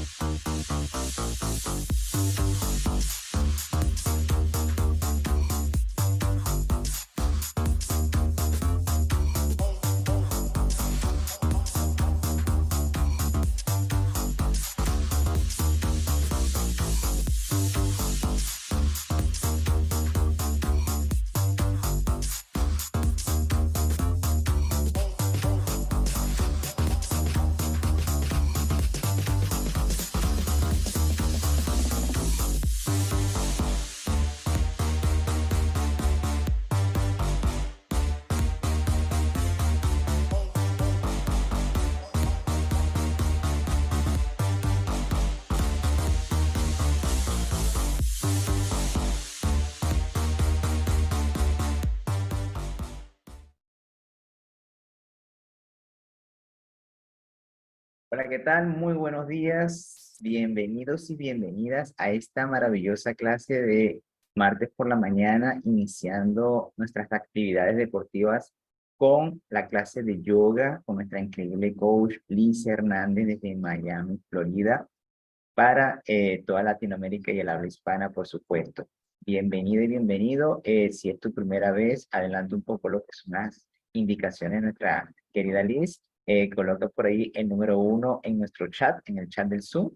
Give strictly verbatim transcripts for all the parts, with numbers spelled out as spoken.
Hola, ¿qué tal? Muy buenos días. Bienvenidos y bienvenidas a esta maravillosa clase de martes por la mañana, iniciando nuestras actividades deportivas con la clase de yoga con nuestra increíble coach Liz Hernández desde Miami, Florida, para eh, toda Latinoamérica y el habla hispana, por supuesto. Bienvenido y bienvenido. Eh, si es tu primera vez, adelante un poco lo que son las indicaciones de nuestra querida Liz. Eh, coloca por ahí el número uno en nuestro chat, en el chat del Zoom.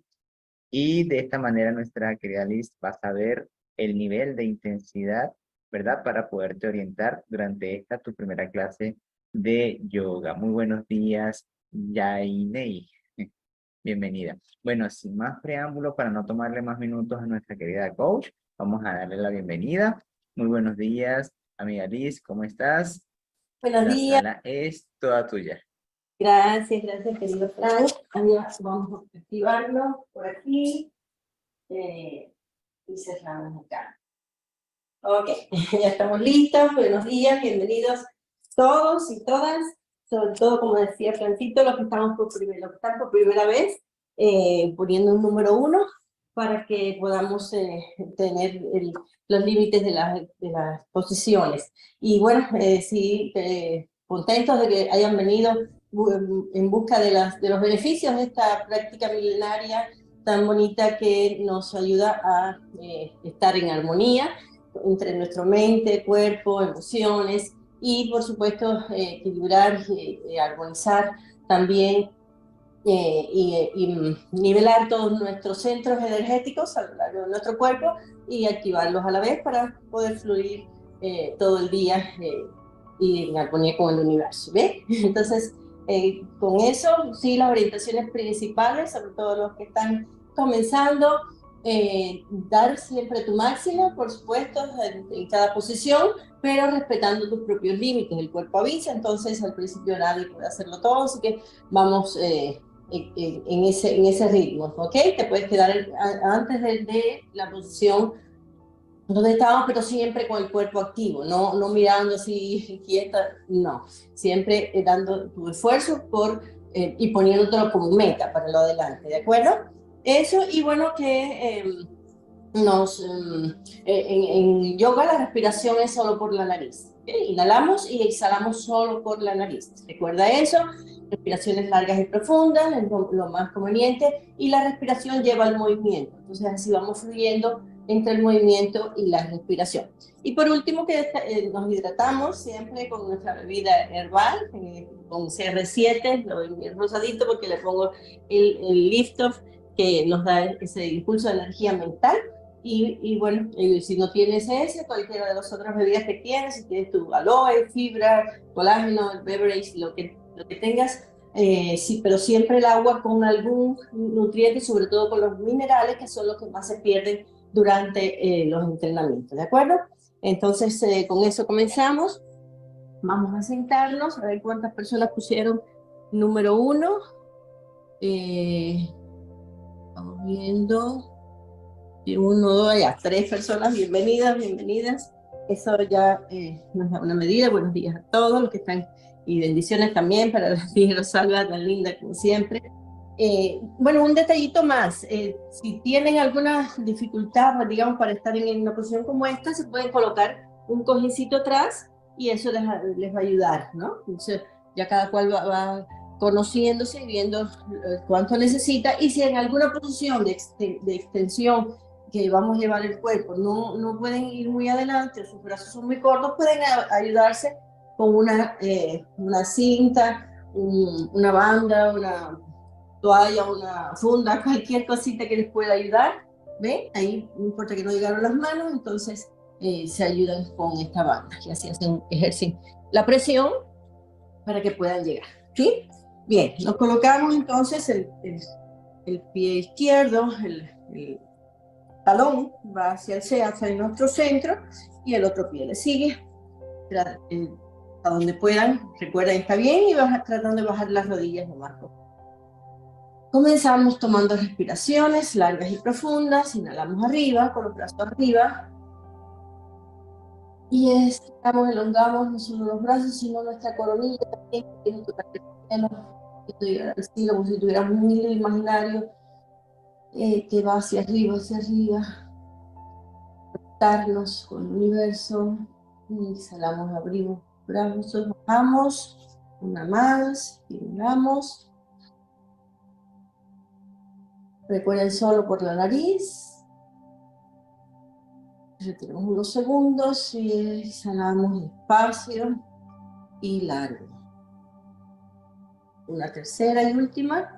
Y de esta manera nuestra querida Liz va a saber el nivel de intensidad, ¿verdad? Para poderte orientar durante esta tu primera clase de yoga. Muy buenos días, Yainei. Bienvenida. Bueno, sin más preámbulo, para no tomarle más minutos a nuestra querida coach, vamos a darle la bienvenida. Muy buenos días, amiga Liz, ¿cómo estás? Buenos La días. sala es toda tuya. Gracias, gracias, querido Frank. Vamos a activarlo por aquí eh, y cerramos acá. Ok, ya estamos listos. Buenos días, bienvenidos todos y todas, sobre todo, como decía Francito, los que estamos por primera, los que están por primera vez, eh, poniendo un número uno para que podamos eh, tener el, los límites de, la, de las posiciones. Y bueno, eh, sí, eh, contentos de que hayan venido en busca de, las, de los beneficios de esta práctica milenaria tan bonita que nos ayuda a eh, estar en armonía entre nuestra mente, cuerpo, emociones y por supuesto eh, equilibrar, eh, armonizar también eh, y, y nivelar todos nuestros centros energéticos a lo largo de nuestro cuerpo y activarlos a la vez para poder fluir eh, todo el día eh, y en armonía con el universo. ¿Bien? Entonces, eh, con eso, sí, las orientaciones principales, sobre todo los que están comenzando, eh, dar siempre tu máximo, por supuesto, en, en cada posición, pero respetando tus propios límites. El cuerpo avisa, entonces al principio nadie puede hacerlo todo, así que vamos eh, en, en, ese, en ese ritmo, ¿ok? Te puedes quedar el, antes de, de la posición donde estábamos, pero siempre con el cuerpo activo, no, no mirando así quieta, no, siempre eh, dando tu esfuerzo por, eh, y poniéndotelo como meta para lo adelante, ¿de acuerdo? Eso, y bueno, que eh, nos, eh, en, en yoga la respiración es solo por la nariz, ¿okay? Inhalamos y exhalamos solo por la nariz, recuerda eso, respiraciones largas y profundas, es lo, lo más conveniente, y la respiración lleva al movimiento, entonces así vamos fluyendo entre el movimiento y la respiración. Y por último, que eh, nos hidratamos siempre con nuestra bebida herbal, eh, con C R siete, lo doy rosadito porque le pongo el, el lift off que nos da ese impulso de energía mental. Y, y bueno, eh, si no tienes ese, cualquiera de las otras bebidas que tienes, si tienes tu aloe, fibra, colágeno, beverage, lo que, lo que tengas, eh, sí, pero siempre el agua con algún nutriente, sobre todo con los minerales, que son los que más se pierden durante eh, los entrenamientos, ¿de acuerdo? Entonces, eh, con eso comenzamos. Vamos a sentarnos, a ver cuántas personas pusieron número uno. Eh, vamos viendo. Uno, dos, ya, tres personas, bienvenidas, bienvenidas. Eso ya eh, nos da una medida. Buenos días a todos los que están, y bendiciones también para la tía Rosalba, tan linda como siempre. Eh, bueno, un detallito más, eh, si tienen alguna dificultad, digamos, para estar en una posición como esta, se pueden colocar un cojincito atrás y eso les, les va a ayudar, ¿no? Entonces, ya cada cual va, va conociéndose y viendo eh, cuánto necesita, y si en alguna posición de, ex de extensión que vamos a llevar el cuerpo no, no pueden ir muy adelante, sus brazos son muy cortos, pueden a, ayudarse con una, eh, una cinta, un, una banda, una toalla, una funda, cualquier cosita que les pueda ayudar. ¿Ven? Ahí no importa que no llegaron las manos, entonces eh, se ayudan con esta banda y así hacen, ejercen la presión para que puedan llegar. ¿Sí? Bien, nos colocamos entonces el, el, el pie izquierdo, el, el talón va hacia el C, hacia nuestro centro, y el otro pie le sigue a donde puedan. Recuerden, está bien, y baja, tratando de bajar las rodillas lo más poco. Comenzamos tomando respiraciones largas y profundas. Inhalamos arriba, con los brazos arriba. Y estiramos, elongamos no solo los brazos, sino nuestra coronilla también, que tiene que tocar el cielo, que llegar al cielo, como si tuviéramos un hilo imaginario eh, que va hacia arriba, hacia arriba. Conectarnos con el universo. Exhalamos, abrimos brazos, bajamos. Una más, inhalamos. Recuerden, solo por la nariz. Retenemos unos segundos y exhalamos despacio y largo. Una tercera y última.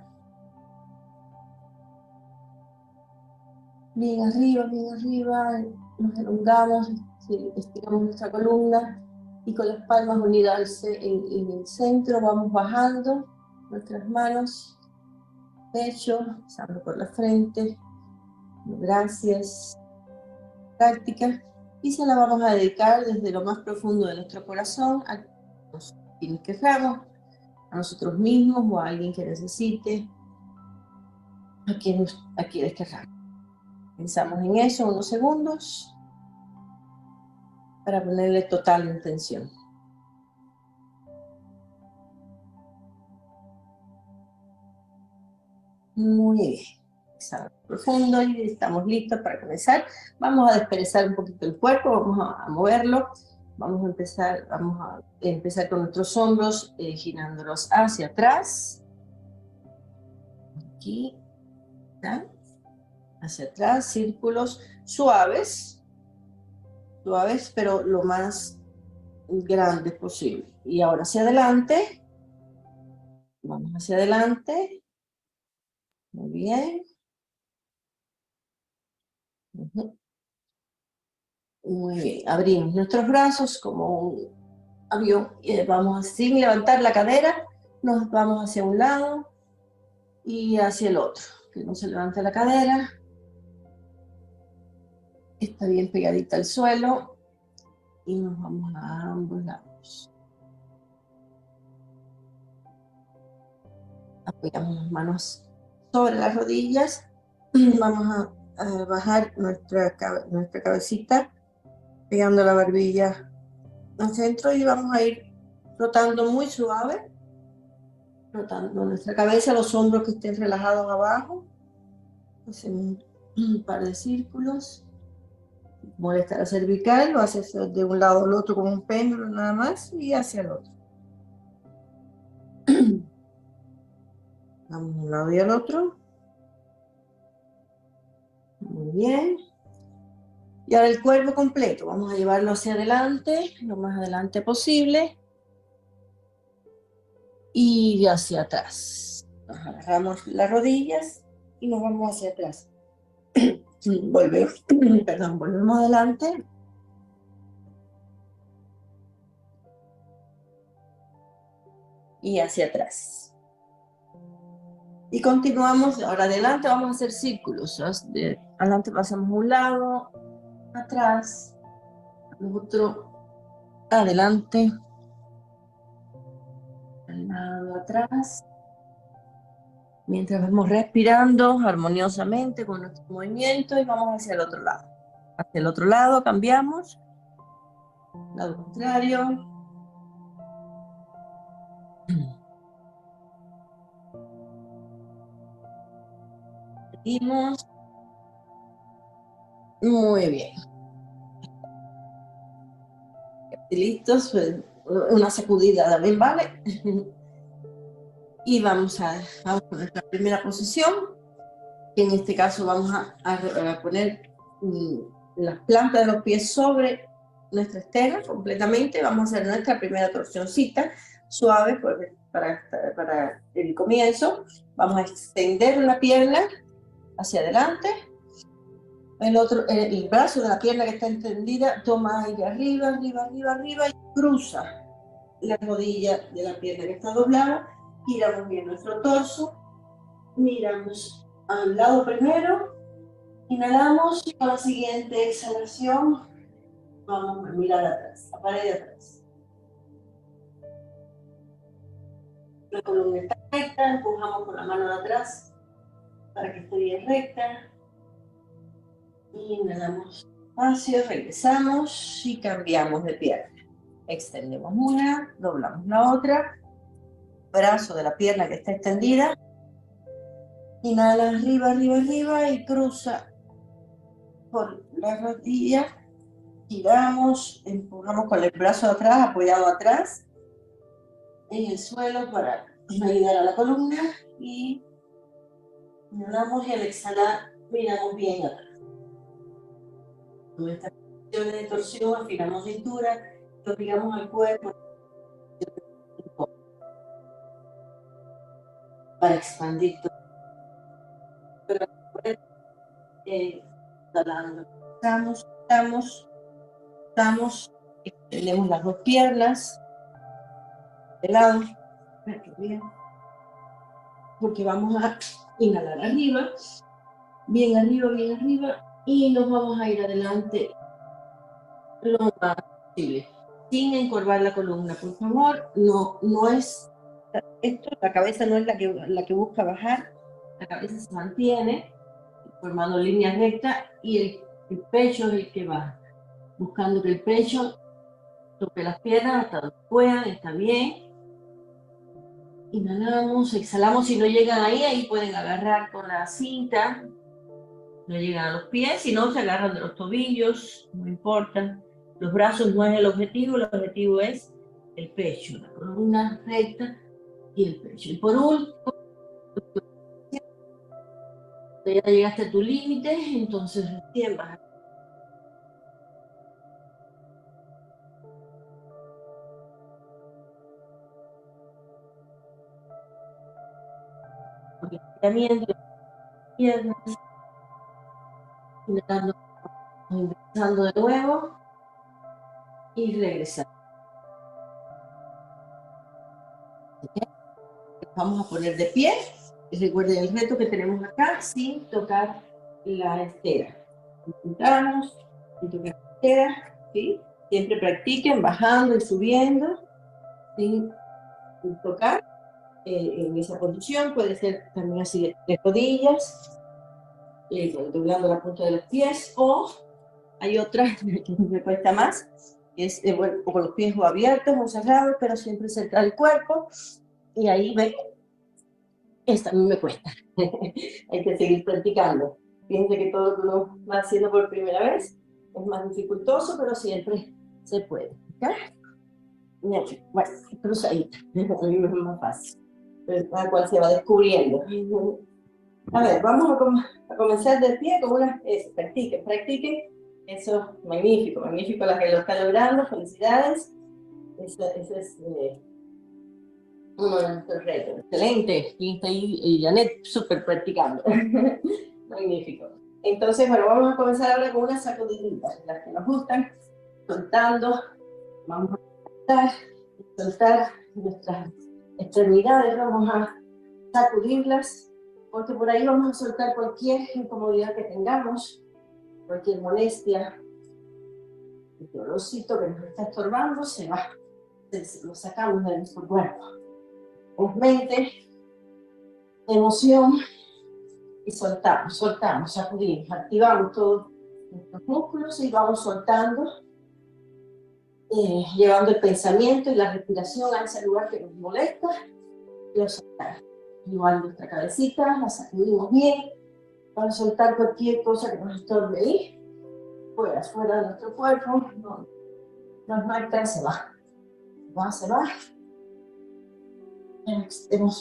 Bien arriba, bien arriba. Nos elongamos, estiramos nuestra columna y con las palmas unidas en, en el centro vamos bajando nuestras manos. Pecho, pasando por la frente. Gracias. Práctica, y se la vamos a dedicar desde lo más profundo de nuestro corazón a quienes quejamos, a nosotros mismos o a alguien que necesite, a quienes, a quienes quejamos. Pensamos en eso unos segundos para ponerle total intención. Muy bien. Exhalamos profundo y estamos listos para comenzar. Vamos a desperezar un poquito el cuerpo, vamos a, a moverlo. Vamos a empezar, vamos a empezar con nuestros hombros, eh, girándolos hacia atrás. Aquí, ¿tá? Hacia atrás, círculos suaves, suaves, pero lo más grandes posible. Y ahora hacia adelante. Vamos hacia adelante. Muy bien. Uh-huh. Muy bien, abrimos nuestros brazos como un avión, y vamos sin levantar la cadera, nos vamos hacia un lado y hacia el otro, que no se levante la cadera, está bien pegadita al suelo, y nos vamos a ambos lados. Apoyamos las manos sobre las rodillas, vamos a, a bajar nuestra, nuestra cabecita, pegando la barbilla al centro, y vamos a ir rotando muy suave, rotando nuestra cabeza, los hombros que estén relajados abajo. Hacemos un par de círculos. Molesta la cervical, lo haces de un lado al otro como un péndulo nada más, y hacia el otro. Vamos de un lado y al otro. Muy bien. Y ahora el cuerpo completo, vamos a llevarlo hacia adelante, lo más adelante posible. Y hacia atrás. Nos agarramos las rodillas y nos vamos hacia atrás. Volvemos, perdón, volvemos adelante. Y hacia atrás. Y continuamos, ahora adelante vamos a hacer círculos. De adelante pasamos a un lado, atrás, otro, adelante, al lado, atrás. Mientras vamos respirando armoniosamente con nuestro movimiento, y vamos hacia el otro lado. Hacia el otro lado cambiamos, lado contrario. Seguimos. Muy bien. ¿Listos? Una sacudida también, ¿vale? Y vamos a, vamos a nuestra primera posición, que en este caso vamos a, a, a poner mm, las plantas de los pies sobre nuestra estera completamente. Vamos a hacer nuestra primera torsioncita suave para, para el comienzo. Vamos a extender una pierna hacia adelante. El, otro, el, el brazo de la pierna que está extendida toma aire arriba, arriba, arriba, arriba y cruza la rodilla de la pierna que está doblada. Giramos bien nuestro torso. Miramos al lado primero. Inhalamos y con la siguiente exhalación vamos a mirar atrás, a pared de atrás. La columna está recta, empujamos con la mano de atrás para que esté bien recta. Inhalamos despacio, regresamos y cambiamos de pierna. Extendemos una, doblamos la otra. Brazo de la pierna que está extendida. Inhala arriba, arriba, arriba y cruza por la rodilla. Giramos, empujamos con el brazo atrás, apoyado atrás en el suelo para ayudar a la columna y inhalamos y al exhalar miramos bien atrás. Con estas posiciones de torsión afinamos cintura y obligamos al cuerpo para expandir todo. Pero eh, exhalando. Estamos, estamos, estamos, extendemos las dos piernas de lado, porque vamos a inhalar arriba, bien arriba, bien arriba, y nos vamos a ir adelante lo más posible, sin encorvar la columna, por favor. No, no es esto, la cabeza no es la que, la que busca bajar, la cabeza se mantiene formando línea recta y el, el pecho es el que baja, buscando que el pecho toque las piernas hasta donde puedan, está bien. Inhalamos, exhalamos, si no llegan ahí, ahí pueden agarrar con la cinta, no llegan a los pies, si no se agarran de los tobillos, no importa. Los brazos no es el objetivo, el objetivo es el pecho, la columna recta y el pecho. Y por último, ya llegaste a tu límite, entonces recién vas a estiramiento de las piernas, inhalando, ingresando de nuevo y regresando. Vamos a poner de pie. Recuerden el reto que tenemos acá, sin tocar la estera. Intentamos, sin tocar la estera, ¿sí? Siempre practiquen bajando y subiendo, sin, sin tocar eh, en esa posición. Puede ser también así de rodillas, eh, doblando la punta de los pies, o hay otra que me cuesta más, que es eh, bueno, con los pies o abiertos o cerrados, pero siempre centrar el cuerpo, y ahí ve. Esta a mí me cuesta. Hay que seguir practicando. Fíjense que todo lo va haciendo por primera vez. Es más dificultoso, pero siempre se puede. ¿Okay? Bueno, cruzadita. A mí me es más fácil. Pero cada cual se va descubriendo. A ver, vamos a, com a comenzar de pie con una... Eso, practiquen, practiquen. Eso, magnífico, magnífico la que lo está logrando. Felicidades. Eso, eso es... Eh, uno de nuestros retos. Excelente. Y está ahí y Janet súper practicando. Magnífico. Entonces, bueno, vamos a comenzar ahora con unas sacudiditas, las que nos gustan, soltando. Vamos a soltar, soltar nuestras extremidades, vamos a sacudirlas, porque por ahí vamos a soltar cualquier incomodidad que tengamos, cualquier molestia, el dolorcito que nos está estorbando, se va, lo sacamos de nuestro cuerpo. Es mente, emoción, y soltamos, soltamos, sacudimos, activamos todos nuestros músculos y vamos soltando, eh, llevando el pensamiento y la respiración a ese lugar que nos molesta, y lo soltamos. Igual nuestra cabecita, la sacudimos bien, para soltar cualquier cosa que nos estorbe ahí, fuera, fuera de nuestro cuerpo, no, no es nuestra, se va, va, se va. Hemos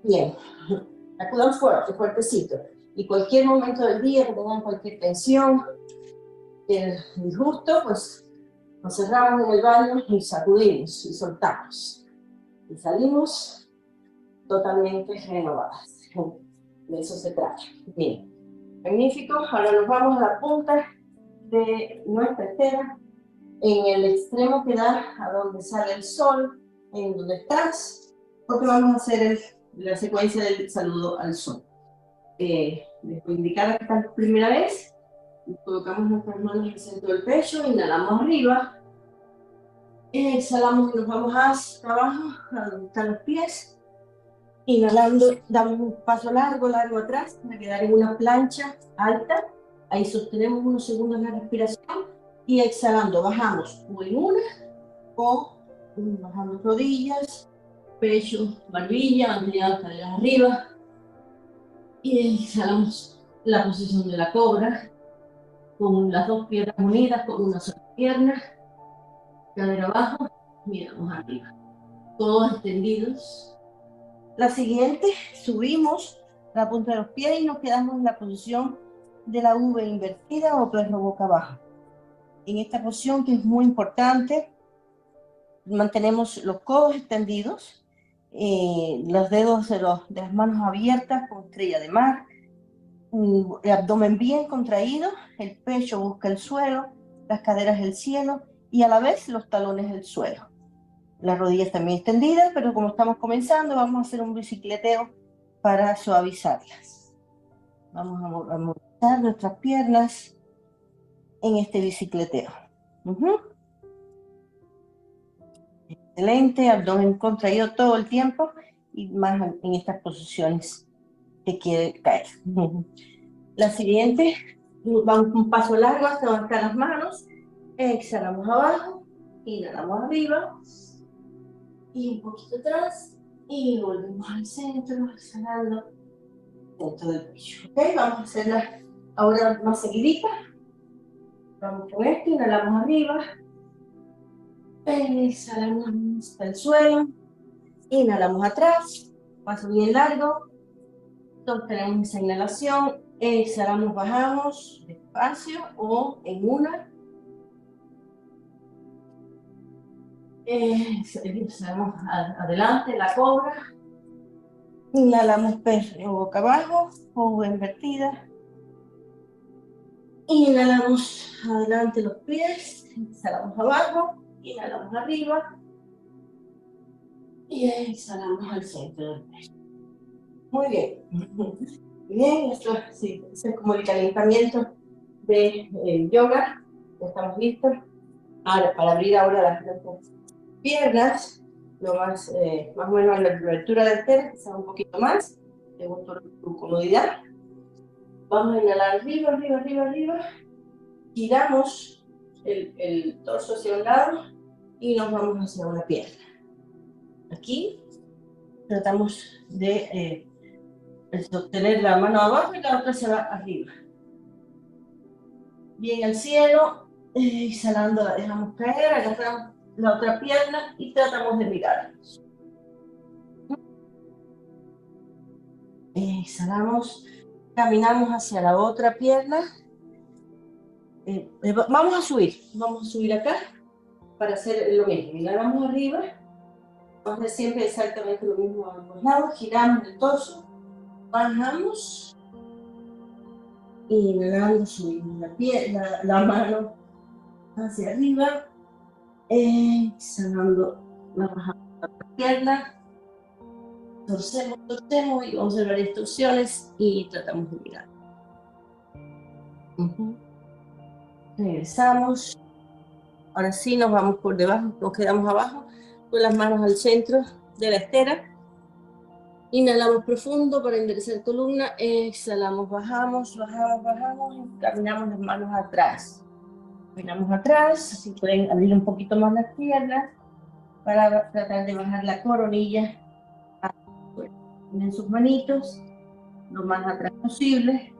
Bien. Acudamos fuerte, fuertecito. Y cualquier momento del día que tengan cualquier tensión, el disgusto, pues nos cerramos en el baño y sacudimos y soltamos. Y salimos totalmente renovadas. De eso se trata. Bien. Magnífico. Ahora nos vamos a la punta de nuestra estera, en el extremo que da a donde sale el sol, en donde estás, porque vamos a hacer el, la secuencia del saludo al sol. Eh, les voy a indicar que esta primera vez, colocamos nuestras manos en el centro del pecho, inhalamos arriba, exhalamos y nos vamos hasta abajo, a donde están los pies. Inhalando, damos un paso largo, largo atrás, para quedar en una plancha alta. Ahí sostenemos unos segundos la respiración y exhalando, bajamos o en una o bajando rodillas, pecho, barbilla, ampliando caderas arriba. Y exhalamos la posición de la cobra, con las dos piernas unidas, con una sola pierna, cadera abajo, miramos arriba, todos extendidos. La siguiente, subimos la punta de los pies y nos quedamos en la posición de la V invertida o perro boca abajo. En esta posición, que es muy importante, mantenemos los codos extendidos, eh, los dedos de, los, de las manos abiertas con estrella de mar, el abdomen bien contraído, el pecho busca el suelo, las caderas el cielo y a la vez los talones el suelo. Las rodillas también extendidas, pero como estamos comenzando, vamos a hacer un bicicleteo para suavizarlas. Vamos a movilizar nuestras piernas en este bicicleteo. Uh-huh. Excelente, abdomen contraído todo el tiempo y más en estas posiciones que quiere caer. Uh-huh. La siguiente, vamos un paso largo hasta donde están las manos. Exhalamos abajo, inhalamos arriba. Y un poquito atrás, y volvemos al centro, exhalando, dentro del pecho. Ok, vamos a hacerla ahora más seguidita. Vamos con esto, inhalamos arriba, exhalamos hasta el suelo, inhalamos atrás, paso bien largo, sostenemos esa inhalación, exhalamos, bajamos despacio o en una. Exhalamos adelante, la cobra. Inhalamos perro boca abajo, o invertida. Inhalamos adelante los pies, exhalamos abajo, inhalamos arriba. Y exhalamos al centro del pecho. Muy bien. Bien, esto sí, es como el calentamiento de eh, yoga. Ya estamos listos. Ahora, para abrir ahora las, las piernas, lo más, eh, más o menos la abertura del estera, quizás un poquito más, según tu, tu comodidad. Vamos a inhalar arriba, arriba, arriba, arriba. Giramos el, el torso hacia un lado y nos vamos hacia una pierna. Aquí tratamos de eh, sostener la mano abajo y la otra se va arriba. Bien al cielo, eh, exhalando la dejamos caer, agarramos la otra pierna y tratamos de mirarnos. Exhalamos, caminamos hacia la otra pierna. Eh, eh, vamos a subir, vamos a subir acá para hacer lo mismo. Inhalamos arriba, vamos a hacer siempre exactamente lo mismo a ambos lados. Giramos el torso, bajamos, inhalando, subimos la pierna, la mano hacia arriba. Exhalando, la bajamos la pierna, torcemos, torcemos y vamos a ver instrucciones y tratamos de mirar. Uh-huh. Regresamos. Ahora sí nos vamos por debajo, nos quedamos abajo con las manos al centro de la estera. Inhalamos profundo para enderezar columna, exhalamos, bajamos, bajamos, bajamos y caminamos las manos atrás. Caminamos atrás, así pueden abrir un poquito más las piernas para tratar de bajar la coronilla. Ponen sus manitos lo más atrás posible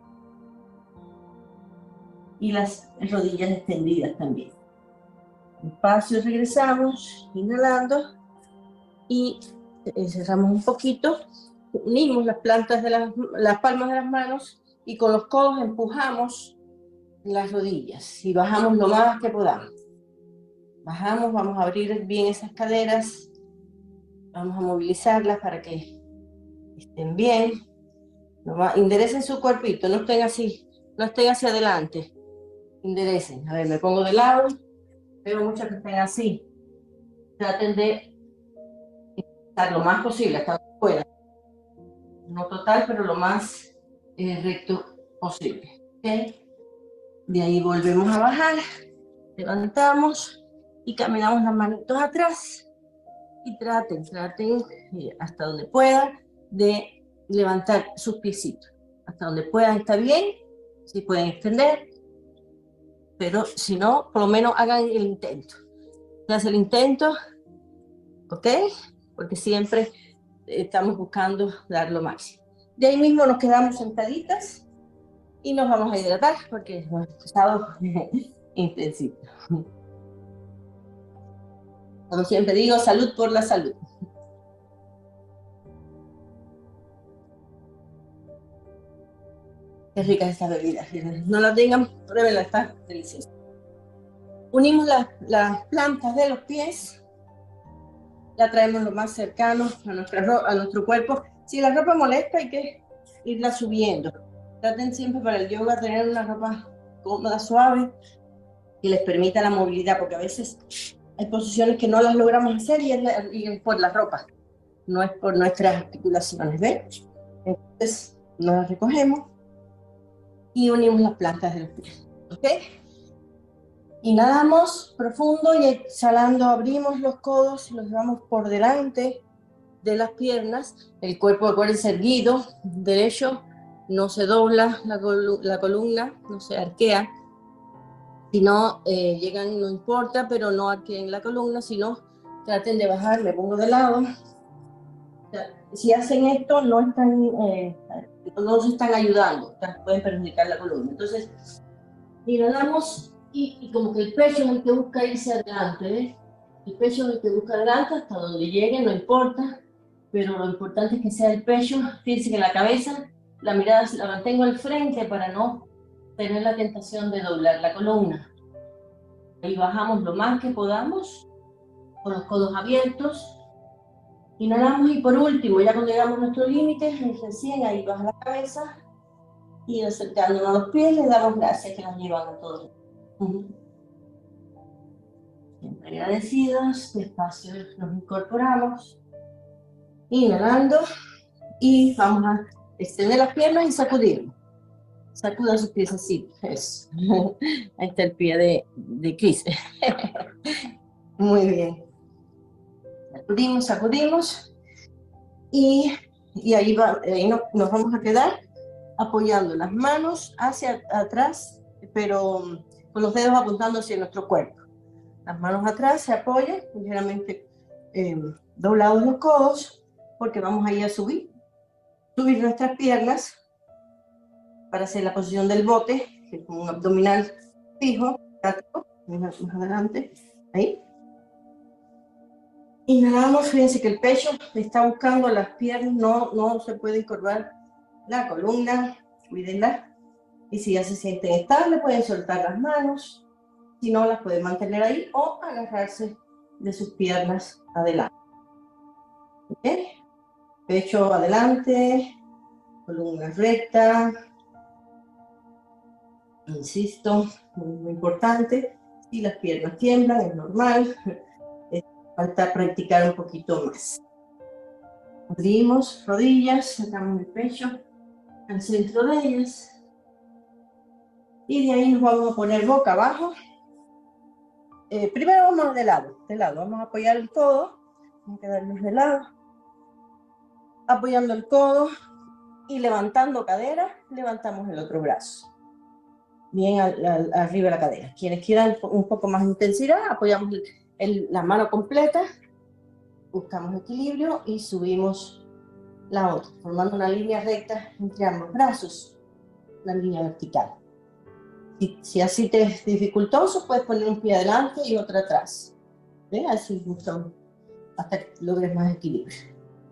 y las rodillas extendidas también. Despacio regresamos, inhalando y eh, cerramos un poquito, unimos las plantas de las, las palmas de las manos y con los codos empujamos las rodillas y bajamos lo más que podamos. Bajamos, vamos a abrir bien esas caderas, vamos a movilizarlas para que estén bien. Enderecen su cuerpito, no estén así, no estén hacia adelante. Enderecen. A ver, me pongo de lado. Veo muchas que estén así. Traten de estar lo más posible, hasta donde puedan. No total, pero lo más eh, recto posible. ¿Okay? De ahí volvemos a bajar. Levantamos y caminamos las manitos atrás. Y traten, traten eh, hasta donde puedan de levantar sus piecitos. Hasta donde puedan está bien. Si pueden extender. Pero si no, por lo menos hagan el intento. Se hace el intento, ¿ok? Porque siempre estamos buscando dar lo máximo. De ahí mismo nos quedamos sentaditas y nos vamos a hidratar porque hemos estado intensito. Como siempre digo, salud por la salud. Qué rica esta bebida. No la tengan, pruébenla, está deliciosa. Unimos las, las plantas de los pies, la traemos lo más cercano a, nuestra a nuestro cuerpo. Si la ropa molesta, hay que irla subiendo. Traten siempre para el yoga tener una ropa cómoda, suave, que les permita la movilidad, porque a veces hay posiciones que no las logramos hacer y es, la, y es por la ropa, no es por nuestras articulaciones, ¿ven? Entonces nos las recogemos y unimos las plantas de los pies, ¿ok? Inhalamos profundo y exhalando abrimos los codos y los llevamos por delante de las piernas. El cuerpo, acuérdense, erguido, derecho, no se dobla la, colu la columna, no se arquea. Si no eh, llegan, no importa, pero no arqueen la columna, sino traten de bajar, me pongo de lado. O sea, si hacen esto, no están, eh, no se están ayudando, o sea, pueden perjudicar la columna. Entonces, inhalamos y, y como que el pecho es el que busca irse adelante, ¿ves? El pecho es el que busca adelante hasta donde llegue, no importa, pero lo importante es que sea el pecho. Fíjense que la cabeza, la mirada la mantengo al frente para no tener la tentación de doblar la columna. Ahí bajamos lo más que podamos, con los codos abiertos. Inhalamos y por último, ya cuando llegamos a nuestro límite, recién ahí baja la cabeza y acercándonos a los pies, les damos gracias que nos llevan a todos. Uh-huh. Siempre agradecidos, despacio nos incorporamos, inhalando y vamos a extender las piernas y sacudirnos. Sacudan sus pies así, eso. Ahí está el pie de, de Chris. Muy bien. Sacudimos, sacudimos y, y ahí, va, ahí no, nos vamos a quedar apoyando las manos hacia atrás, pero con los dedos apuntando hacia nuestro cuerpo. Las manos atrás se apoyan, ligeramente eh, doblados los codos, porque vamos a ir a subir, subir nuestras piernas para hacer la posición del bote, que es como un abdominal fijo, más adelante, ahí. Inhalamos, fíjense que el pecho está buscando las piernas, no, no se puede encorvar la columna, cuídenla. Y si ya se sienten estables, pueden soltar las manos, si no, las pueden mantener ahí o agarrarse de sus piernas adelante. ¿Okay? Pecho adelante, columna recta. Insisto, muy, muy importante, si las piernas tiemblan, es normal, falta practicar un poquito más. Abrimos rodillas, sacamos el pecho al centro de ellas y de ahí nos vamos a poner boca abajo. Eh, primero vamos de lado, de lado, vamos a apoyar el codo, vamos a quedarnos de lado, apoyando el codo y levantando cadera, levantamos el otro brazo. Bien al, al, arriba de la cadera. Quienes quieran un poco más de intensidad, apoyamos el, el, la mano completa, buscamos equilibrio y subimos la otra, formando una línea recta entre ambos brazos, una línea vertical. Si, si así te es dificultoso, puedes poner un pie adelante y otro atrás. ¿Ve? Así justo hasta que logres más equilibrio.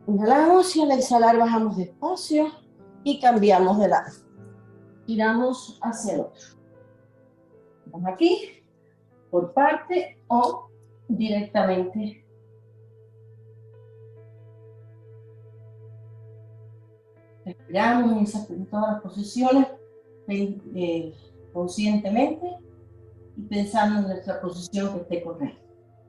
Inhalamos y al exhalar bajamos despacio y cambiamos de lado. Giramos hacia el otro. Vamos aquí, por parte o directamente. Respiramos en, esas, en todas las posiciones eh, conscientemente y pensando en nuestra posición que esté correcta.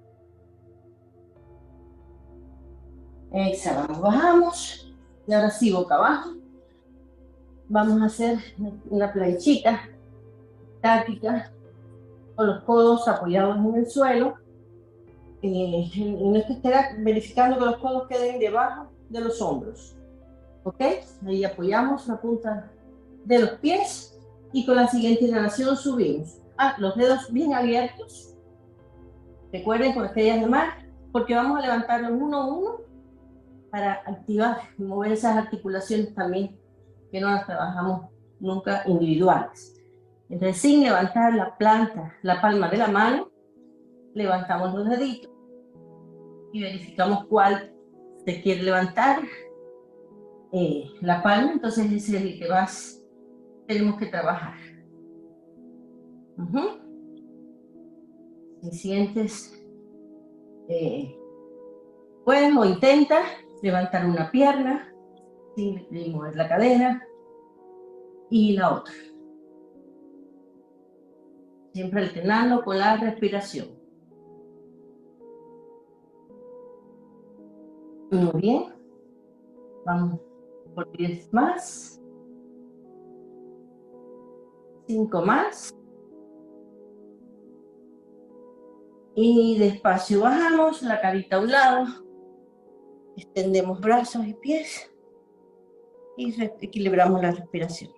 Exhalamos, bajamos y ahora sí, boca abajo. Vamos a hacer una planchita táctica con los codos apoyados en el suelo. Eh, en esto estará verificando que los codos queden debajo de los hombros. ¿Ok? Ahí apoyamos la punta de los pies y con la siguiente inhalación subimos. Ah, los dedos bien abiertos. Recuerden con estrellas de mar, porque vamos a levantarlos uno a uno para activar y mover esas articulaciones también que no las trabajamos nunca individuales. Entonces, sin levantar la planta, la palma de la mano, levantamos los deditos y verificamos cuál se quiere levantar. Eh, la palma, entonces es el que más tenemos que trabajar. Uh-huh. Si sientes, eh, puedes o intenta levantar una pierna sin mover la cadera y la otra. Siempre alternando con la respiración. Muy bien. Vamos por diez más. cinco más. Y despacio bajamos, la carita a un lado. Extendemos brazos y pies. Y equilibramos la respiración.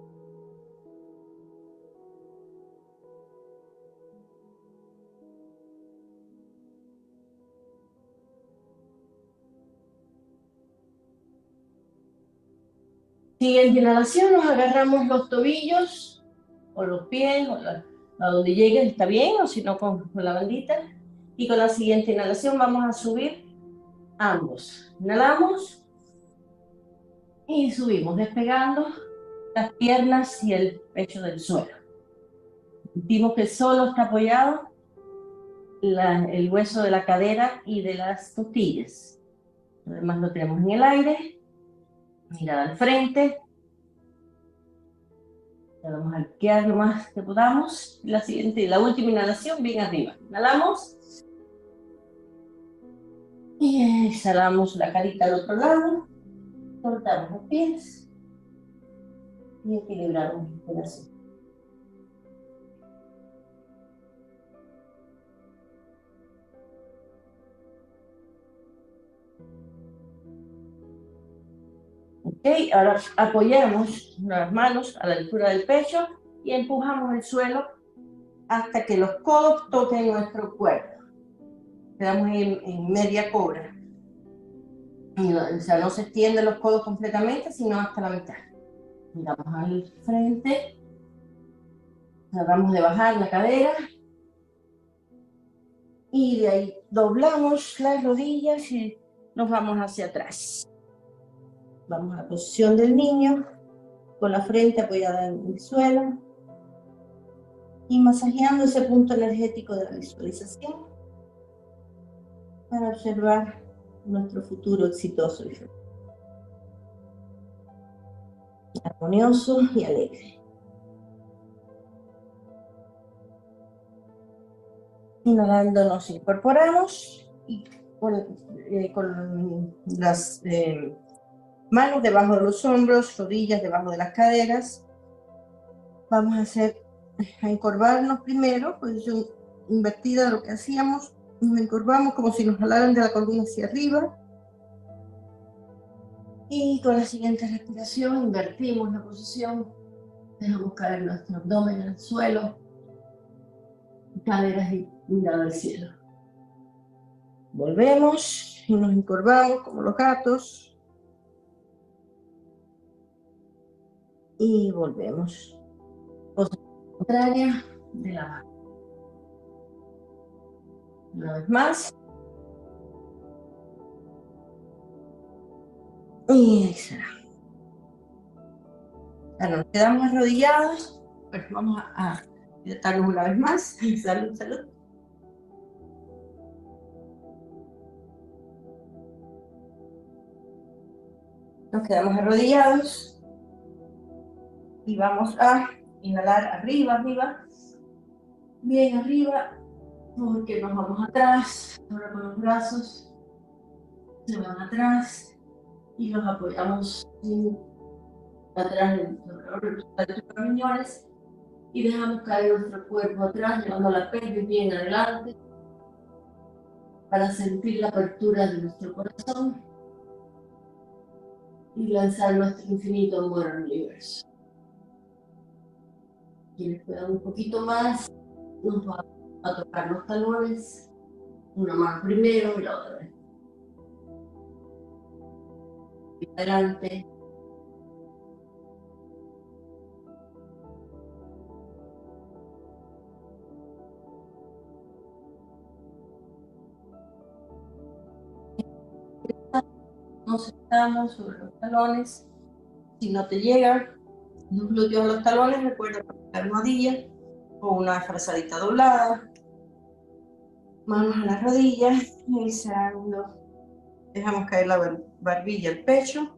Siguiente inhalación, nos agarramos los tobillos o los pies, o la, a donde lleguen está bien, o si no con, con la bandita. Y con la siguiente inhalación vamos a subir ambos. Inhalamos y subimos, despegando las piernas y el pecho del suelo. Sentimos que solo está apoyado la, el hueso de la cadera y de las costillas. Además lo tenemos en el aire, mirada al frente. Vamos a arquear lo más que podamos. La siguiente, la última inhalación, bien arriba. Inhalamos. Y exhalamos la carita al otro lado. Soltamos los pies. Y equilibramos la respiración. Ok, ahora apoyamos las manos a la altura del pecho y empujamos el suelo hasta que los codos toquen nuestro cuerpo. Quedamos en, en media cobra. O sea, no se extienden los codos completamente, sino hasta la mitad. Miramos al frente. Tratamos de bajar la cadera. Y de ahí doblamos las rodillas y nos vamos hacia atrás. Vamos a la posición del niño, con la frente apoyada en el suelo. Y masajeando ese punto energético de la visualización para observar nuestro futuro exitoso y feliz. Armonioso y alegre. Inhalando nos incorporamos y con, eh, con las eh, manos debajo de los hombros, rodillas debajo de las caderas. Vamos a hacer, a encorvarnos primero, posición invertida de lo que hacíamos. Nos encorvamos como si nos jalaran de la columna hacia arriba. Y con la siguiente respiración invertimos la posición. Dejamos caer nuestro abdomen en el suelo. Caderas y mirada al cielo. Volvemos y nos encorvamos como los gatos. Y volvemos. Posición contraria de la mano. Una vez más. Y exhalamos. Ahora nos quedamos arrodillados. Pues vamos a, a hidratarnos una vez más. Salud, salud. Nos quedamos arrodillados. Y vamos a inhalar arriba, arriba. Bien arriba. Porque nos vamos atrás. Ahora con los brazos se van atrás. Y los apoyamos en, atrás de los riñones. Y dejamos caer nuestro cuerpo atrás, llevando la pelvis bien adelante. Para sentir la apertura de nuestro corazón. Y lanzar nuestro infinito amor al universo. Quienes puedan un poquito más, nos va a tocar los talones, una mano primero y la otra vez. Y adelante. Nos sentamos sobre los talones. Si no te llegan los glúteos a los talones, recuerda poner la almohadilla o una frazadita doblada. Manos a las rodillas, exhalando. Dejamos caer la bar barbilla al pecho.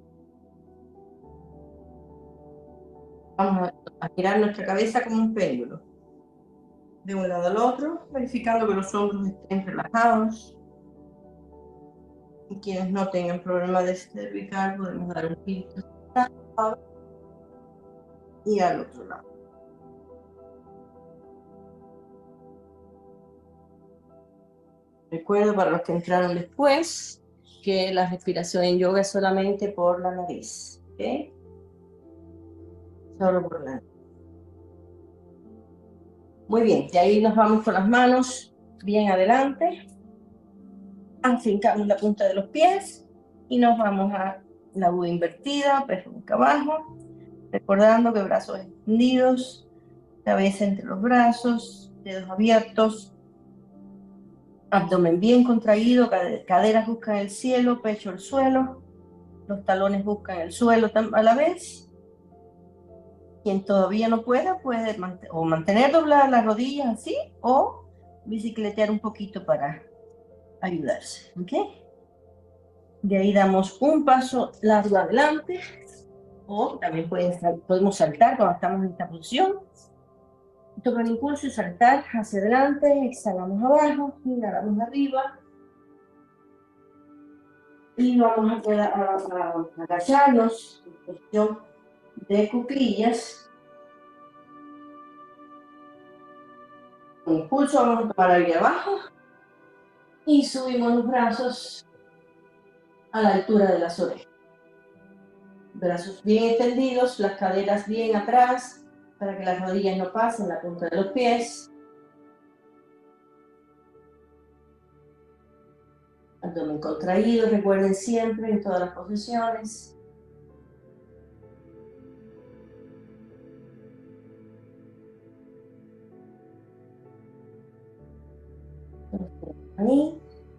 Vamos a, a girar nuestra cabeza como un péndulo. De un lado al otro, verificando que los hombros estén relajados. Y quienes no tengan problema de cervical, podemos dar un giro y al otro lado. Recuerdo para los que entraron después que la respiración en yoga es solamente por la nariz, ¿ok? Solo por la nariz. Muy bien, de ahí nos vamos con las manos bien adelante. Afincamos la punta de los pies y nos vamos a la U invertida, pecho boca abajo. Recordando que brazos extendidos, cabeza entre los brazos, dedos abiertos, abdomen bien contraído, caderas buscan el cielo, pecho el suelo, los talones buscan el suelo a la vez. Quien todavía no pueda, puede mant- o mantener dobladas las rodillas así, o bicicletear un poquito para ayudarse, ¿ok? De ahí damos un paso largo adelante, o también pueden, podemos saltar cuando estamos en esta posición. Tomar impulso y saltar hacia adelante, exhalamos abajo, inhalamos arriba. Y vamos a, a, a, a agacharnos en posición de cuclillas. Con impulso vamos a tomar aire abajo. Y subimos los brazos a la altura de las orejas. Brazos bien extendidos, las caderas bien atrás, para que las rodillas no pasen la punta de los pies. Abdomen contraído, recuerden siempre en todas las posiciones. Ahí.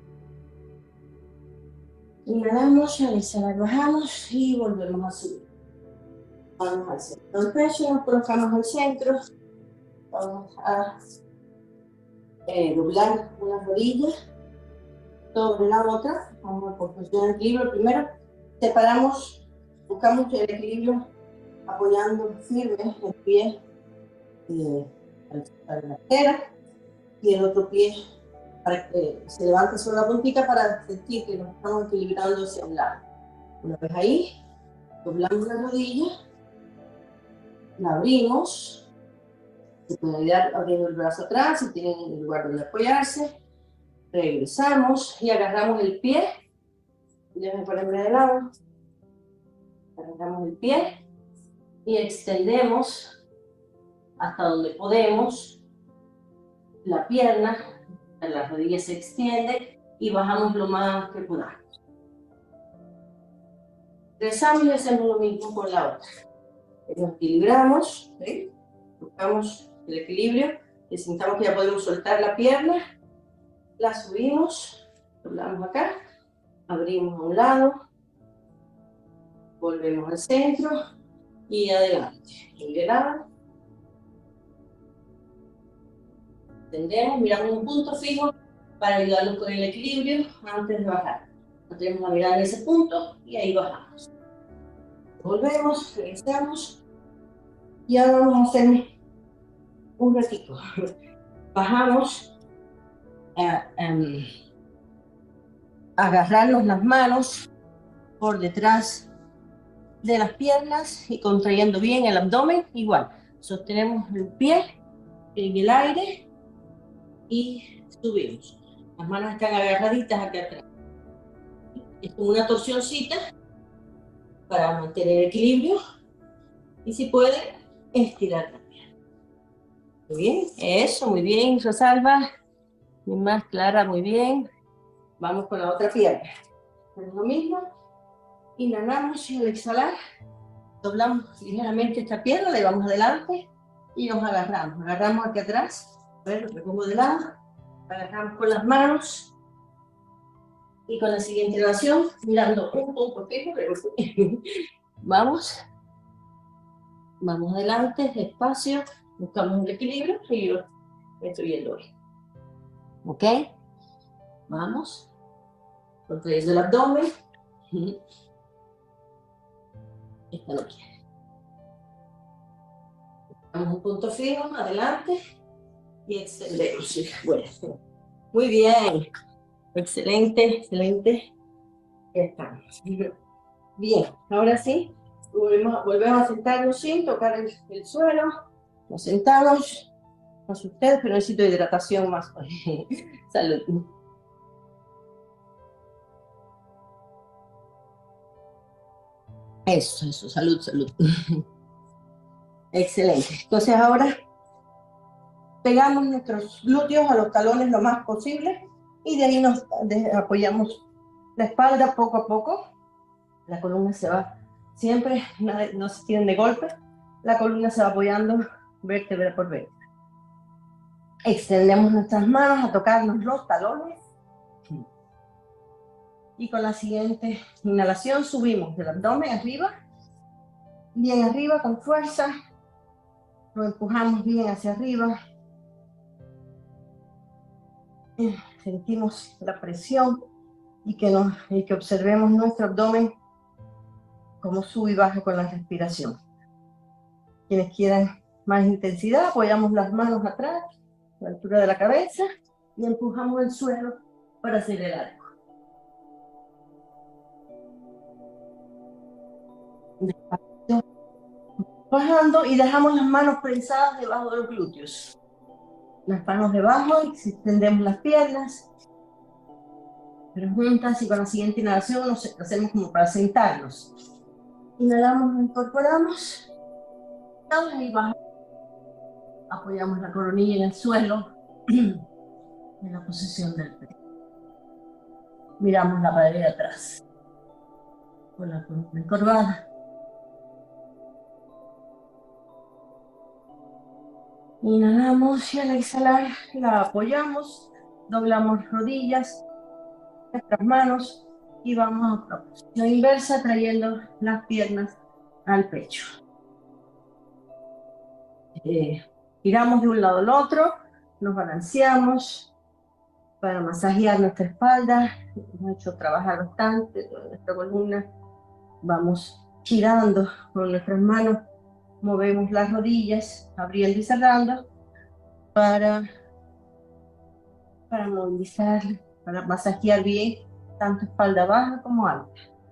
Inhalamos, al exhalar bajamos y volvemos a subir. Vamos al centro del pecho, nos colocamos al centro. Vamos a eh, doblar una rodilla sobre la otra. Vamos a por posición de equilibrio. Primero separamos, buscamos el equilibrio apoyando firme el pie eh, a la cadera y el otro pie para que se levante sobre la puntita para sentir que nos estamos equilibrando hacia un lado. Una vez ahí, doblamos la rodilla, la abrimos, se puede ayudar abriendo el brazo atrás si tienen el lugar donde apoyarse, regresamos y agarramos el pie, déjenme ponerme de lado, agarramos el pie y extendemos hasta donde podemos la pierna, la rodilla se extiende y bajamos lo más que podamos. Regresamos y hacemos lo mismo con la otra. Nos equilibramos, ¿sí? Buscamos el equilibrio, y sintamos que ya podemos soltar la pierna, la subimos, doblamos acá, abrimos a un lado, Volvemos al centro y adelante. Inhalamos. Tendemos, miramos un punto fijo para ayudarnos con el equilibrio antes de bajar. Mantenemos la mirada en ese punto y ahí bajamos. Volvemos, regresamos. Y ahora vamos a hacer un ratito. Bajamos. Uh, um, agarrarnos las manos por detrás de las piernas y contrayendo bien el abdomen. Igual, sostenemos el pie en el aire y subimos. Las manos están agarraditas aquí atrás. Es como una torsioncita para mantener equilibrio. Y si puede, estirar también. Muy bien, eso, muy bien, Rosalba. Y más Clara, muy bien. Vamos con la otra pierna. Es lo mismo. Inhalamos y al exhalar, doblamos ligeramente esta pierna, le vamos adelante y nos agarramos. Agarramos aquí atrás, a ver, lo pongo de lado. Agarramos con las manos y con la siguiente inhalación, mirando un poco fijo, vamos. Vamos adelante, despacio, buscamos el equilibrio y yo estoy yendo hoy. ¿Ok? Vamos. Contrayendo el abdomen. Esta no quiere. Buscamos un punto fijo, adelante. Y extendemos. Bueno, muy bien. Excelente, excelente. Ya estamos. Bien, ahora sí, volvemos, volvemos a sentarnos sin tocar el, el suelo. Nos sentamos. No sé ustedes, pero necesito hidratación más. Salud. Eso, eso, salud, salud. Excelente. Entonces ahora pegamos nuestros glúteos a los talones lo más posible y de ahí nos de, apoyamos la espalda poco a poco. La columna se va siempre, no, no se tienen de golpe. La columna se va apoyando vértebra por vértebra. Extendemos nuestras manos a tocarnos los talones. Y con la siguiente inhalación subimos del abdomen arriba. Bien arriba con fuerza. Lo empujamos bien hacia arriba. Sentimos la presión y que, nos, y que observemos nuestro abdomen como sube y baja con la respiración. Quienes quieran más intensidad, apoyamos las manos atrás, a la altura de la cabeza, y empujamos el suelo para hacer el arco. Bajando y dejamos las manos prensadas debajo de los glúteos. Las manos debajo y extendemos las piernas, pero juntas, y con la siguiente inhalación nos hacemos como para sentarnos. Inhalamos, nos incorporamos, y bajamos. Apoyamos la coronilla en el suelo, en la posición del pecho. Miramos la pared de atrás, con la columna encorvada. Inhalamos y al exhalar la apoyamos, doblamos rodillas, nuestras manos y vamos a la posición inversa trayendo las piernas al pecho. Eh, giramos de un lado al otro, nos balanceamos para masajear nuestra espalda. Hemos hecho trabajar bastante toda nuestra columna. Vamos girando con nuestras manos, movemos las rodillas, abriendo y cerrando para, para movilizar, para masajear bien tanto espalda baja como alta.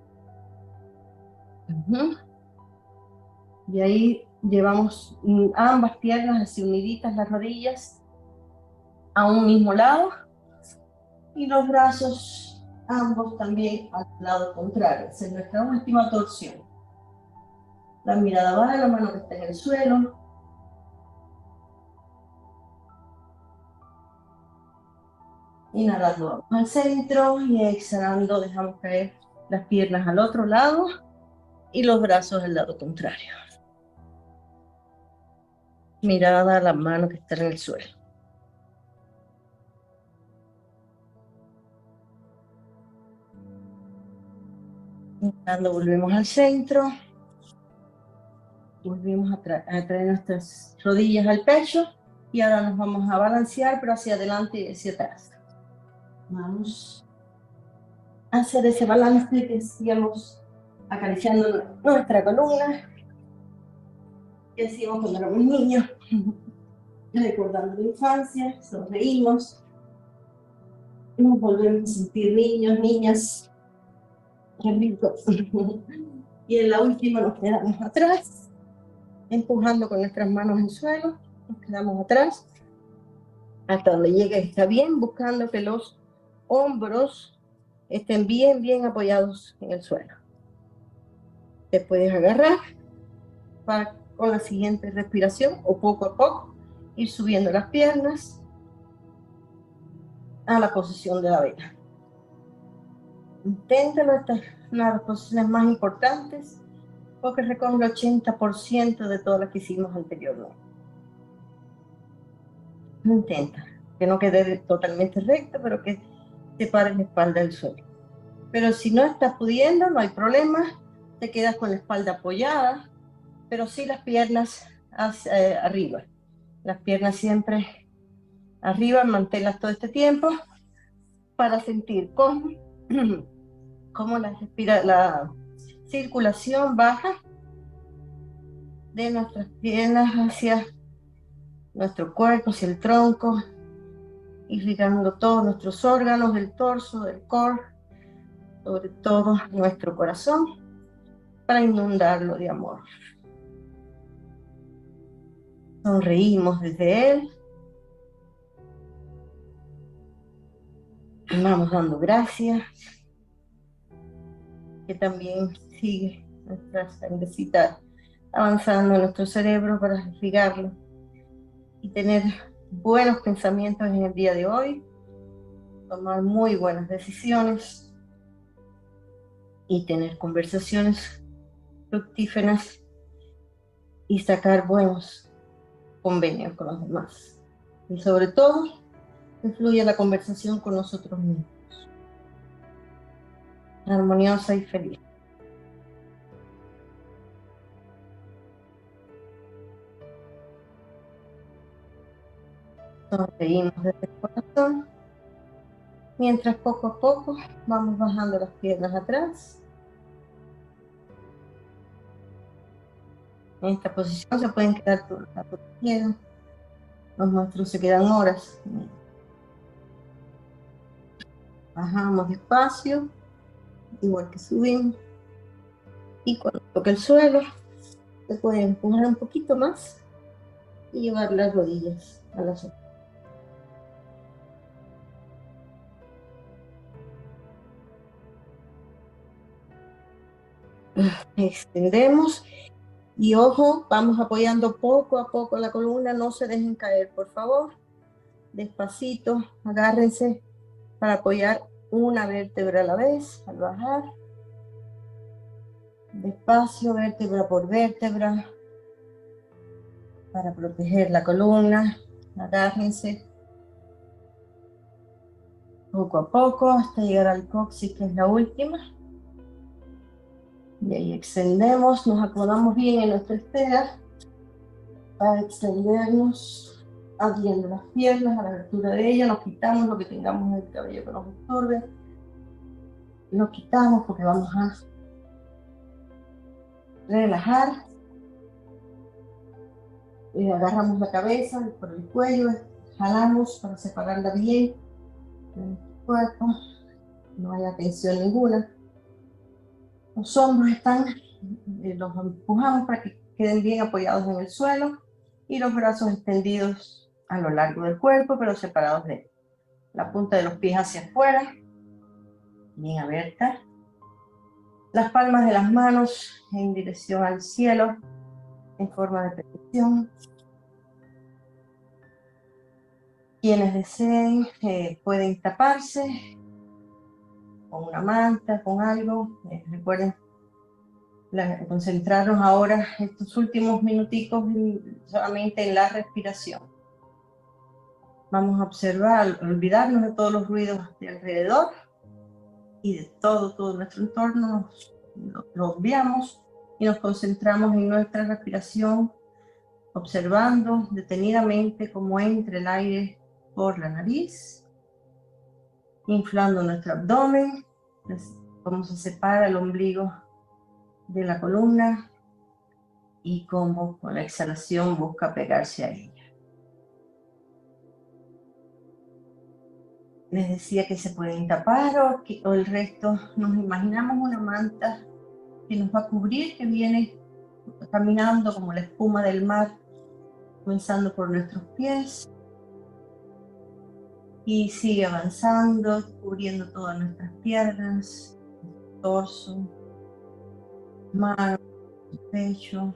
Uh-huh. Y ahí llevamos ambas piernas así uniditas, las rodillas a un mismo lado y los brazos ambos también al lado contrario. Esa es nuestra última torsión. La mirada baja, la mano que está en el suelo. Inhalando al centro y exhalando dejamos caer las piernas al otro lado y los brazos al lado contrario. Mirada a la mano que está en el suelo. Cuando volvemos al centro, volvemos a, tra a traer nuestras rodillas al pecho y ahora nos vamos a balancear, pero hacia adelante y hacia atrás. Vamos a hacer ese balance que decíamos, acariciando nuestra columna, que decíamos cuando éramos niños, recordando la infancia, sonreímos, nos volvemos a sentir niños, niñas, qué rico. Y en la última nos quedamos atrás, empujando con nuestras manos en el suelo, nos quedamos atrás, hasta donde llegue está bien, buscando que los hombros estén bien, bien apoyados en el suelo. Te puedes agarrar para, con la siguiente respiración, o poco a poco, ir subiendo las piernas a la posición de la vela. Inténtalo, esta es una de las posiciones más importantes, porque recoge el ochenta por ciento de todas las que hicimos anteriormente. Intenta que no quede totalmente recto, pero que te pares la espalda del suelo. Pero si no estás pudiendo, no hay problema, te quedas con la espalda apoyada, pero sí las piernas hacia, eh, arriba. Las piernas siempre arriba, manténlas todo este tiempo para sentir cómo, cómo la, respira, la circulación baja de nuestras piernas hacia nuestro cuerpo, hacia el tronco, irrigando todos nuestros órganos del torso, del core, sobre todo nuestro corazón, para inundarlo de amor. Sonreímos desde él. Vamos dando gracias. Que también sigue nuestra sangrecita avanzando en nuestro cerebro para irrigarlo y tener buenos pensamientos en el día de hoy, tomar muy buenas decisiones y tener conversaciones fructíferas y sacar buenos convenios con los demás. Y sobre todo, que fluya la conversación con nosotros mismos, armoniosa y feliz. Sonreímos desde el corazón, mientras poco a poco vamos bajando las piernas atrás. En esta posición se pueden quedar todo el rato que quieran. Los nuestros se quedan horas. Bajamos despacio, igual que subimos. Y cuando toque el suelo, se puede empujar un poquito más y llevar las rodillas a la zona. Extendemos y ojo, vamos apoyando poco a poco la columna, no se dejen caer, por favor. Despacito, agárrense para apoyar una vértebra a la vez al bajar. Despacio, vértebra por vértebra, para proteger la columna. Agárrense poco a poco hasta llegar al coxis, que es la última. Y ahí extendemos, nos acomodamos bien en nuestra estera para extendernos, abriendo las piernas a la altura de ellas. Nos quitamos lo que tengamos en el cabello que nos estorbe. Lo quitamos porque vamos a relajar. Eh, agarramos la cabeza por el cuello, jalamos para separarla bien del cuerpo, no haya tensión ninguna. Los hombros están, eh, los empujamos para que queden bien apoyados en el suelo y los brazos extendidos a lo largo del cuerpo, pero separados de la punta de los pies hacia afuera, bien abierta. Las palmas de las manos en dirección al cielo, en forma de petición. Quienes deseen eh, pueden taparse con una manta, con algo. Eh, recuerden la, concentrarnos ahora estos últimos minuticos en, solamente en la respiración. Vamos a observar, olvidarnos de todos los ruidos de alrededor y de todo, todo nuestro entorno. Nos lo, lo obviamos y nos concentramos en nuestra respiración, observando detenidamente cómo entra el aire por la nariz, inflando nuestro abdomen, cómo se separa el ombligo de la columna y cómo con la exhalación busca pegarse a ella. Les decía que se pueden tapar o, que, o el resto nos imaginamos una manta que nos va a cubrir, que viene caminando como la espuma del mar, comenzando por nuestros pies y sigue avanzando, cubriendo todas nuestras piernas, torso, manos, pecho.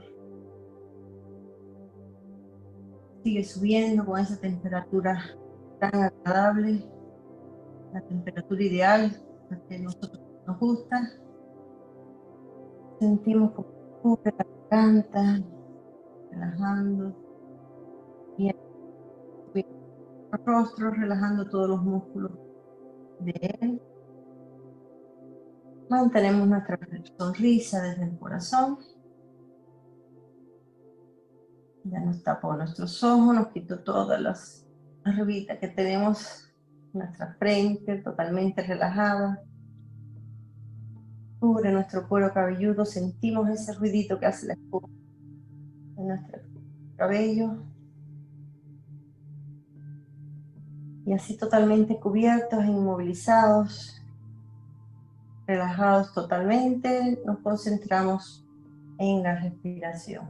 Sigue subiendo con esa temperatura tan agradable, la temperatura ideal, la que a nosotros nos gusta. Sentimos como cubre la garganta, relajando, y el rostro, relajando todos los músculos de él. Mantenemos nuestra sonrisa desde el corazón. Ya nos tapó nuestros ojos, nos quitó todas las arruguitas que tenemos en nuestra frente, totalmente relajada. Cubre nuestro cuero cabelludo, sentimos ese ruidito que hace la espuma en nuestro cabello. Y así totalmente cubiertos e inmovilizados, relajados totalmente, nos concentramos en la respiración.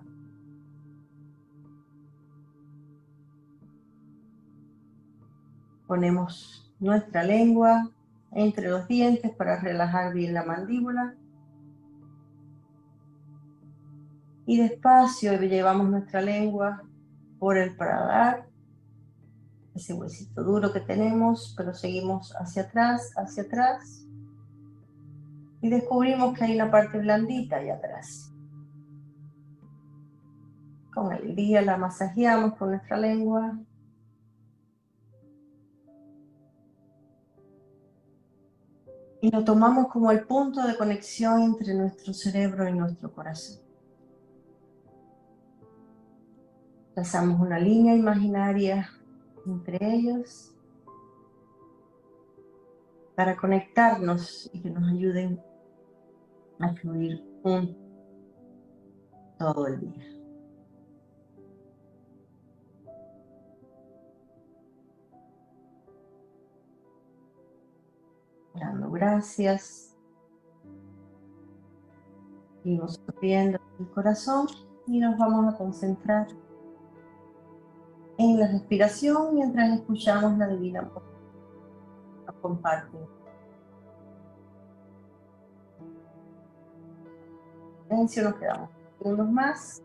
Ponemos nuestra lengua entre los dientes para relajar bien la mandíbula. Y despacio llevamos nuestra lengua por el paladar, ese huesito duro que tenemos, pero seguimos hacia atrás, hacia atrás. Y descubrimos que hay una parte blandita allá atrás. Con alegría la masajeamos con nuestra lengua. Y lo tomamos como el punto de conexión entre nuestro cerebro y nuestro corazón. Trazamos una línea imaginaria entre ellos para conectarnos y que nos ayuden a fluir juntos todo el día. Dando gracias. Seguimos subiendo el corazón y nos vamos a concentrar en la respiración mientras escuchamos la divina voz. Nos comparte. Silencio, nos quedamos segundos más.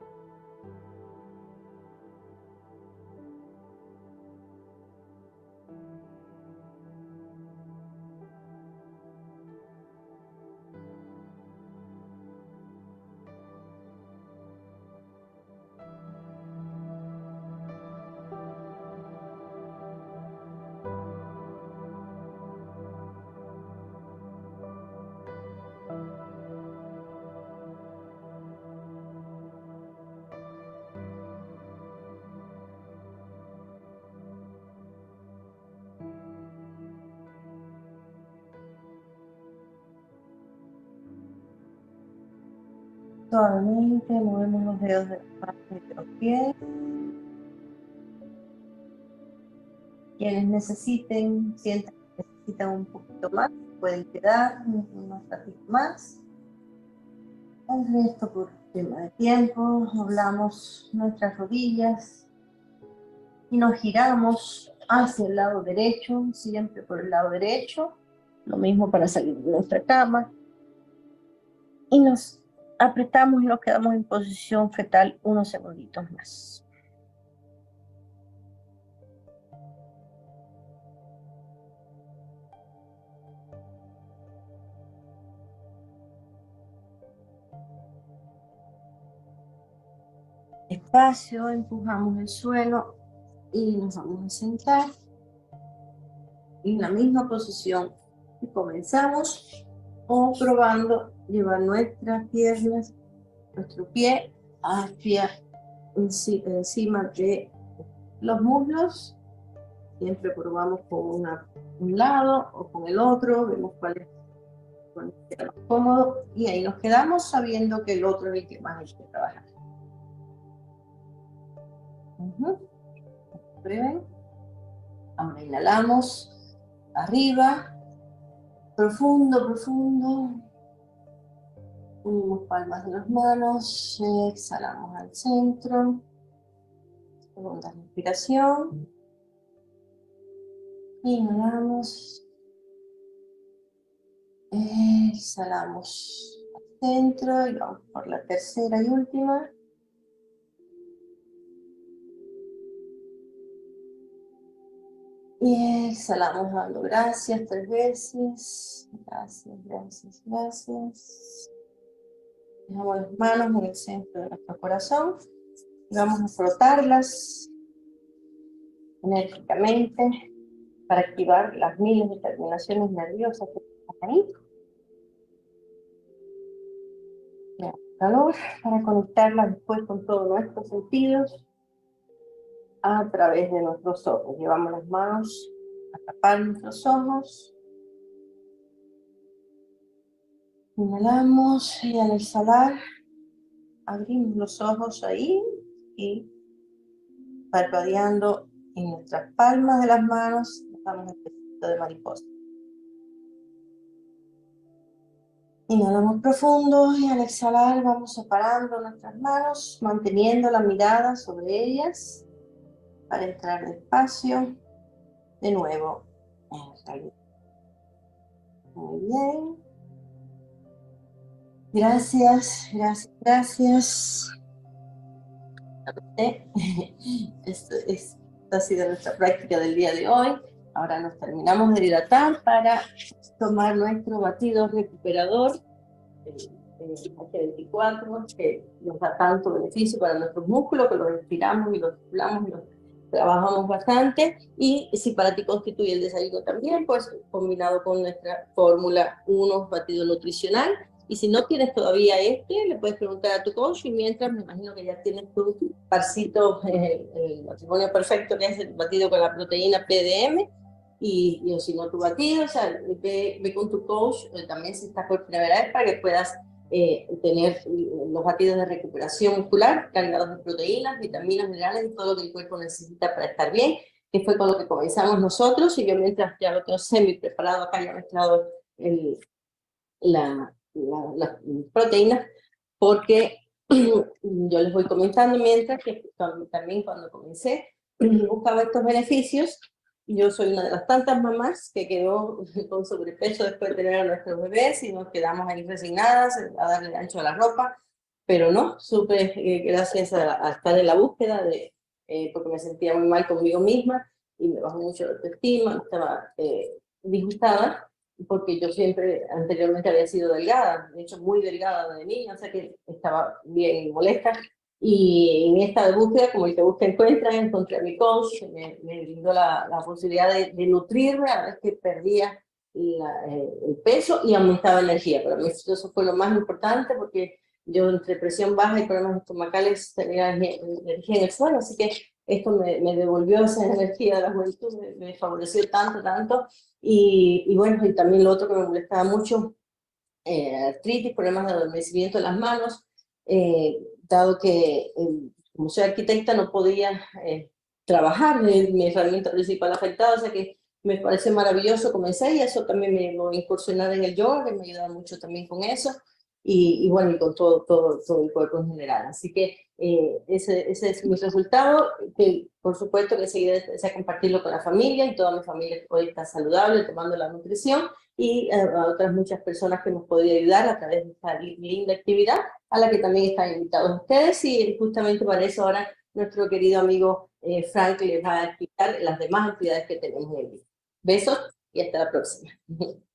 Suavemente movemos los dedos de las manos y de los pies. Quienes necesiten, sientan que necesitan un poquito más, pueden quedar unos ratitos más. El resto, por tema de tiempo, doblamos nuestras rodillas y nos giramos hacia el lado derecho, siempre por el lado derecho. Lo mismo para salir de nuestra cama. Y nos apretamos y nos quedamos en posición fetal unos segunditos más. Despacio, empujamos el suelo y nos vamos a sentar en la misma posición que comenzamos, o probando llevar nuestras piernas, nuestro pie hacia encima de los muslos. Siempre probamos con una, un lado o con el otro, vemos cuál es cuál es más cómodo, y ahí nos quedamos sabiendo que el otro es el que más hay que trabajar. Uh-huh. Prueben. Ahora inhalamos arriba, profundo, profundo. Unimos palmas de las manos, exhalamos al centro. Segunda respiración. Inhalamos. Exhalamos al centro y vamos por la tercera y última. Y exhalamos dando gracias tres veces. Gracias, gracias, gracias. Dejamos las manos en el centro de nuestro corazón y vamos a frotarlas enérgicamente para activar las miles de terminaciones nerviosas que están ahí. Damos calor para conectarlas después con todos nuestros sentidos a través de nuestros ojos. Llevamos las manos a tapar nuestros ojos. Inhalamos y al exhalar abrimos los ojos ahí y parpadeando en nuestras palmas de las manos damos el besito de mariposa. Inhalamos profundo y al exhalar vamos separando nuestras manos, manteniendo la mirada sobre ellas para entrar despacio de nuevo en el calor. Muy bien. Gracias, gracias, gracias. Esto, es, esta ha sido nuestra práctica del día de hoy. Ahora nos terminamos de hidratar para tomar nuestro batido recuperador, el, el G veinticuatro, que nos da tanto beneficio para nuestros músculos, que los estiramos y los estiramos y los trabajamos bastante. Y si para ti constituye el desayuno también, pues combinado con nuestra fórmula uno batido nutricional. Y si no tienes todavía este, le puedes preguntar a tu coach, y mientras me imagino que ya tienes tu parcito, eh, el matrimonio perfecto, que es el batido con la proteína P D M, y, y o si no tu batido, o sea, ve, ve con tu coach, eh, también si estás por primera vez, para que puedas eh, tener los batidos de recuperación muscular, cargados de proteínas, vitaminas, minerales y todo lo que el cuerpo necesita para estar bien, que fue con lo que comenzamos nosotros, y yo mientras ya lo tengo semi preparado acá, ya mezclado el, la... La, las proteínas, porque yo les voy comentando mientras que también cuando comencé buscaba estos beneficios. Yo soy una de las tantas mamás que quedó con sobrepeso después de tener a nuestros bebés y nos quedamos ahí resignadas a darle ancho a la ropa, pero no, supe eh, gracias a, a estar en la búsqueda de, eh, porque me sentía muy mal conmigo misma y me bajó mucho la autoestima, estaba eh, disgustada, porque yo siempre anteriormente había sido delgada, de hecho muy delgada de niña, o sea que estaba bien molesta. Y en esta búsqueda, como el que busca encuentra, encontré a mi coach, me, me brindó la, la posibilidad de, de nutrirme a la vez que perdía la, eh, el peso y aumentaba la energía. Para mí eso fue lo más importante, porque yo entre presión baja y problemas estomacales tenía energía en el suelo, así que esto me, me devolvió esa energía de la juventud, me, me favoreció tanto, tanto. Y, y bueno, y también lo otro que me molestaba mucho, eh, artritis, problemas de adormecimiento de las manos, eh, dado que eh, como soy arquitecta no podía eh, trabajar, eh, mi herramienta principal afectada, o sea que me parece maravilloso, comencé y eso también me voy a incursionar en el yoga, que me ayuda mucho también con eso, y, y bueno, y con todo, todo, todo el cuerpo en general. Así que eh, ese, ese es mi resultado, que por supuesto que seguiré desea compartirlo con la familia, y toda mi familia hoy está saludable, tomando la nutrición, y eh, a otras muchas personas que nos podría ayudar a través de esta linda actividad, a la que también están invitados ustedes, y justamente para eso ahora nuestro querido amigo eh, Frank les va a explicar las demás actividades que tenemos en el día. Besos y hasta la próxima.